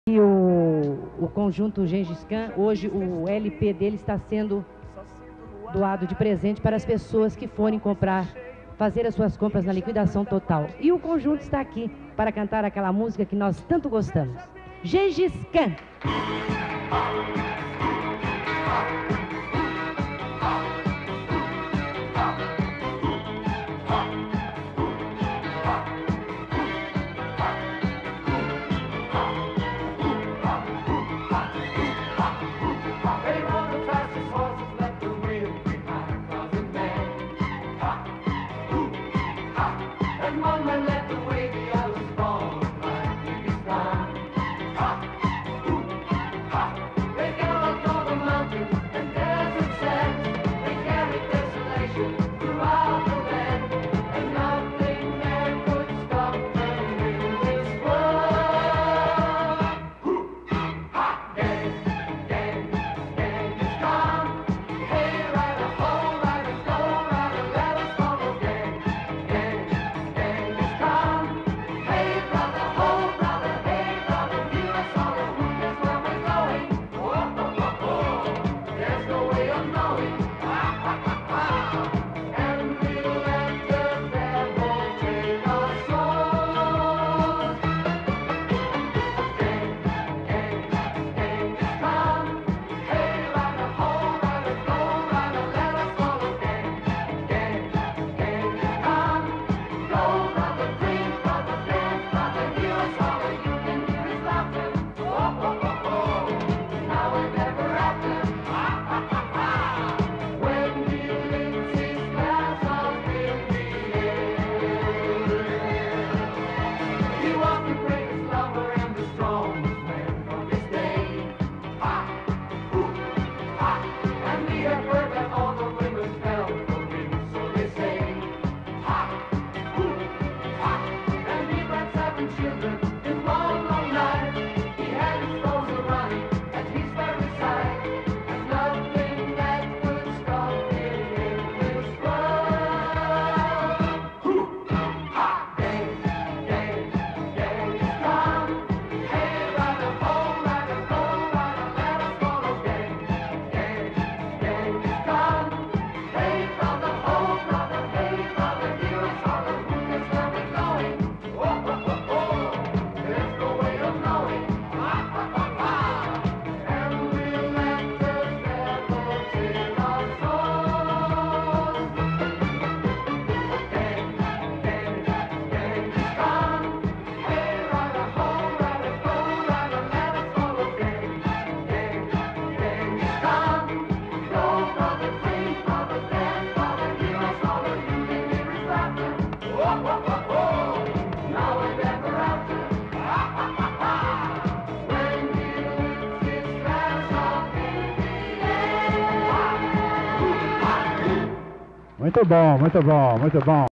E o conjunto Gengis Khan, hoje o LP dele está sendo doado de presente para as pessoas que forem fazer as suas compras na liquidação total. E o conjunto está aqui para cantar aquela música que nós tanto gostamos. Gengis Khan. Muito bom, muito bom, muito bom.